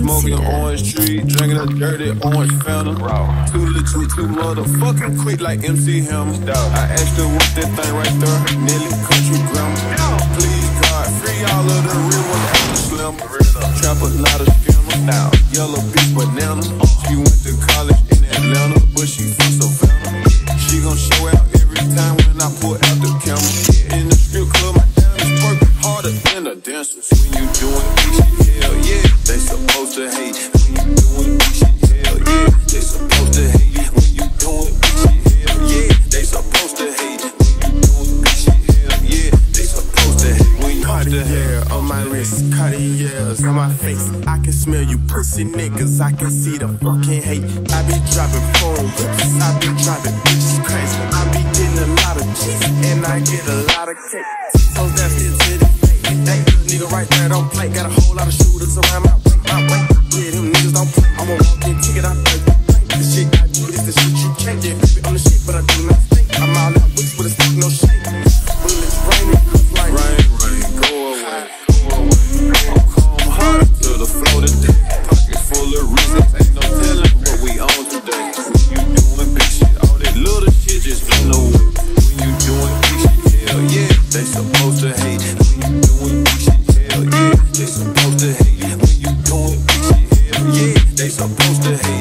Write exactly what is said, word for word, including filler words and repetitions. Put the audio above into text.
Smoking orange tree, drinking a dirty orange fountain. Too legit, too motherfucking quick like M C Hammer. I asked her what that thing right there, Nelly country grammar. Please God, free all of the real ones out the slim. Trapper, not a scammer. Now, yellow bitch banana. She went to college in Atlanta, but she from Savannah. She gon' show out every time when I pull out the camera. In the strip club, my diamonds working harder than the dancers. When you doing this shit, hell yeah, they supposed to hate. When you doing this shit, hell yeah, they supposed to hate. When you doing this shit, hell yeah, they supposed to hate. When you doing this shit, hell yeah, they supposed to hate. When you Cartier on my wrist, Cartiers on my face. I can smell you pussy niggas, I can see the fucking hate. I be driving phone whips, I be driving bitches crazy. I be getting a lot of cheese, and I get a lot of cake. So that's it to the fake. That good nigga right there don't play. Got a whole lot of shooters around my way, my way. Yeah, them niggas don't play. I'm a walk-in ticket, I play. The shit I do is the shit you can't get. I'm the shit, but I do not stink. I'm all out with with a stick, no shake. Bullets raining, cause like rain, rain, go away, go away. I'm calm hard to the floor today. Pocket full of reasons, ain't no telling what we on today. When you doing big shit, all that little shit just ain't no way. When you doing big shit, hell yeah, they supposed to hate. When you doing big shit, hell yeah, they supposed to hate. When you doing big shit, hell yeah, they supposed to hate.